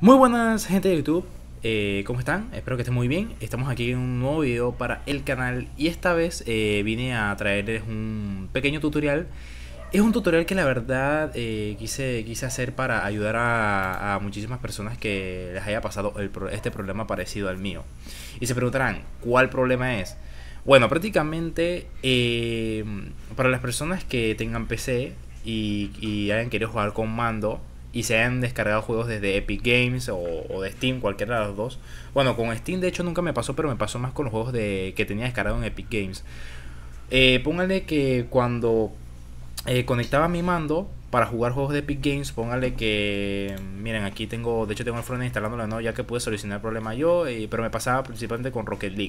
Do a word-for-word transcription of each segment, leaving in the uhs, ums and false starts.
Muy buenas gente de YouTube, eh, ¿cómo están? Espero que estén muy bien. Estamos aquí en un nuevo video para el canal y esta vez eh, vine a traerles un pequeño tutorial. Es un tutorial que la verdad eh, quise, quise hacer para ayudar a, a muchísimas personas que les haya pasado el, este problema parecido al mío. Y se preguntarán, ¿cuál problema es? Bueno, prácticamente eh, para las personas que tengan P C y, y hayan querido jugar con mando y se hayan descargado juegos desde Epic Games o, o de Steam, cualquiera de los dos. Bueno, con Steam de hecho nunca me pasó, pero me pasó más con los juegos de, que tenía descargado en Epic Games. Eh, pónganle que cuando eh, conectaba mi mando para jugar juegos de Epic Games, pónganle que, miren, aquí tengo, de hecho tengo el front instalándolo, ¿no? Ya que pude solucionar el problema yo, eh, pero me pasaba principalmente con Rocket League.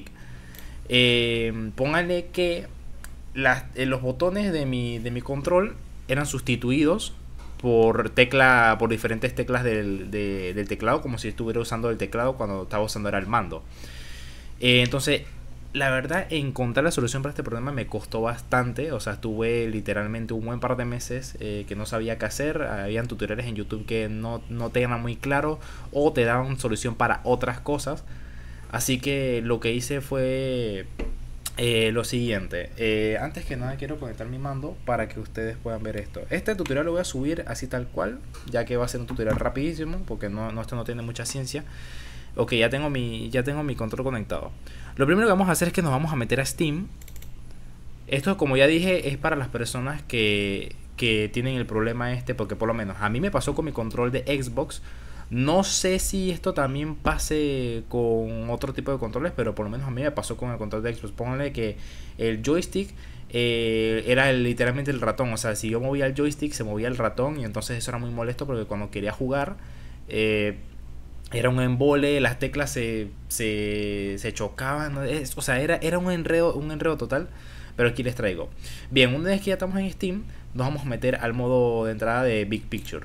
Eh, pónganle que las, eh, los botones de mi, de mi control eran sustituidos por tecla por diferentes teclas del, de, del teclado, como si estuviera usando el teclado cuando estaba usando era el mando. Eh, entonces, la verdad, encontrar la solución para este problema me costó bastante. O sea, estuve literalmente un buen par de meses eh, que no sabía qué hacer. Habían tutoriales en YouTube que no, no te eran muy claro o te daban solución para otras cosas. Así que lo que hice fue Eh, lo siguiente, eh, antes que nada quiero conectar mi mando para que ustedes puedan ver esto. Este tutorial lo voy a subir así tal cual, ya que va a ser un tutorial rapidísimo, porque no, no, esto no tiene mucha ciencia. Ok, ya tengo mi, ya tengo mi control conectado. Lo primero que vamos a hacer es que nos vamos a meter a Steam. Esto, como ya dije, es para las personas que, que tienen el problema este, porque por lo menos a mí me pasó con mi control de Xbox. No sé si esto también pase con otro tipo de controles, pero por lo menos a mí me pasó con el control de Xbox. Pónganle que el joystick eh, era el, literalmente el ratón. O sea, si yo movía el joystick, se movía el ratón. Y entonces eso era muy molesto porque cuando quería jugar eh, era un embole, las teclas se, se, se chocaban, ¿no? Es, o sea, era, era un enredo, un enredo total. Pero aquí les traigo. Bien, una vez que ya estamos en Steam, nos vamos a meter al modo de entrada de Big Picture.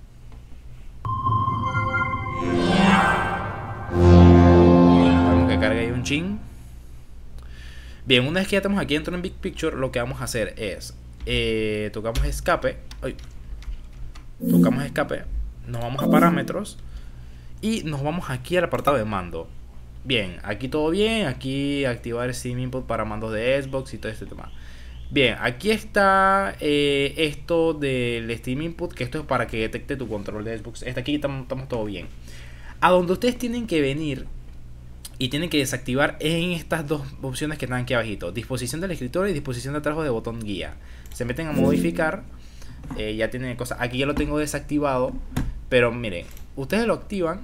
Vamos que cargue ahí un chin. Bien, una vez que ya estamos aquí dentro en Big Picture, lo que vamos a hacer es eh, tocamos escape. Ay, tocamos escape. Nos vamos a parámetros y nos vamos aquí al apartado de mando. Bien, aquí todo bien. Aquí activar Steam Input para mandos de Xbox y todo este tema. Bien, aquí está eh, esto del Steam Input, que esto es para que detecte tu control de Xbox. Está aquí, estamos todo bien. A donde ustedes tienen que venir y tienen que desactivar en estas dos opciones que están aquí abajito: disposición del escritorio y disposición de atrás de botón guía. Se meten a modificar, eh, ya tienen cosas. Aquí ya lo tengo desactivado, pero miren, ustedes lo activan.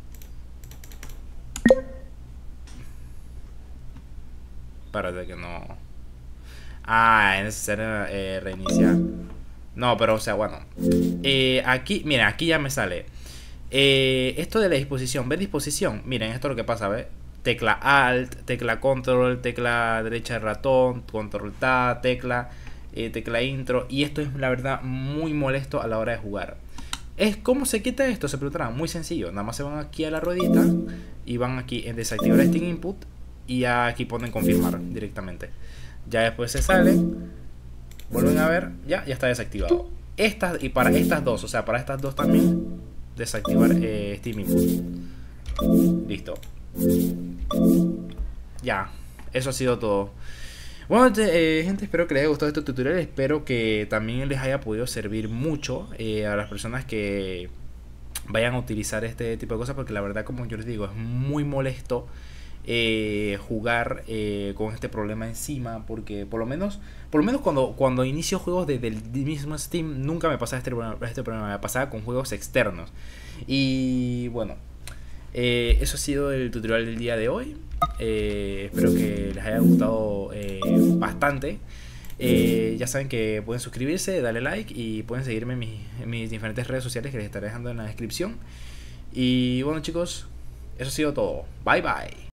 Para que no... Ah, es necesario eh, reiniciar. No, pero o sea, bueno, eh, aquí, miren, aquí ya me sale eh, esto de la disposición. ¿Ves disposición? Miren, esto es lo que pasa, ¿ves? Tecla Alt, tecla Control, tecla derecha del ratón, Control Tab, tecla, eh, tecla Intro. Y esto es la verdad muy molesto a la hora de jugar. Es ¿Cómo se quita esto? Se preguntarán. Muy sencillo, nada más se van aquí a la ruedita y van aquí en desactivar Steam Input y aquí ponen confirmar directamente. Ya después se salen, vuelven a ver, ya, ya está desactivado. Estas, y para estas dos, o sea, para estas dos también, desactivar eh, Steam Input. Listo. Ya, eso ha sido todo. Bueno, eh, gente, espero que les haya gustado este tutorial. Espero que también les haya podido servir mucho eh, a las personas que vayan a utilizar este tipo de cosas, porque la verdad, como yo les digo, es muy molesto Eh, jugar eh, con este problema encima, porque por lo menos por lo menos cuando, cuando inicio juegos desde el mismo Steam nunca me pasaba este, este problema, me pasaba con juegos externos. Y bueno, eh, eso ha sido el tutorial del día de hoy. eh, espero que les haya gustado eh, bastante. Eh, ya saben que pueden suscribirse, darle like y pueden seguirme en mis, en mis diferentes redes sociales que les estaré dejando en la descripción. Y bueno, chicos, eso ha sido todo. Bye bye.